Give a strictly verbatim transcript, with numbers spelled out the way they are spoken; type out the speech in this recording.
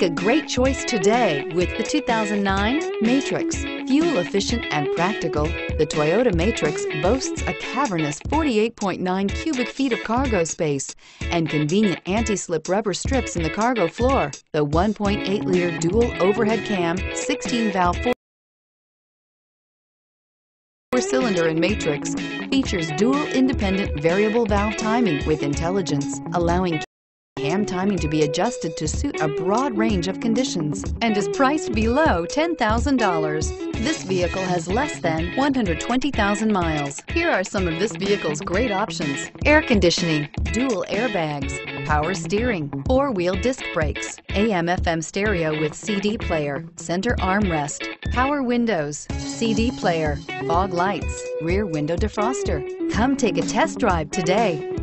Make a great choice today with the two thousand nine Matrix. Fuel efficient and practical, the Toyota Matrix boasts a cavernous forty-eight point nine cubic feet of cargo space and convenient anti-slip rubber strips in the cargo floor. The one point eight liter dual overhead cam, sixteen valve four-cylinder in Matrix features dual independent variable valve timing with intelligence, allowing cam timing to be adjusted to suit a broad range of conditions, and is priced below ten thousand dollars. This vehicle has less than one hundred twenty thousand miles. Here are some of this vehicle's great options: air conditioning, dual airbags, power steering, four-wheel disc brakes, A M F M stereo with C D player, center armrest, power windows, C D player, fog lights, rear window defroster. Come take a test drive today.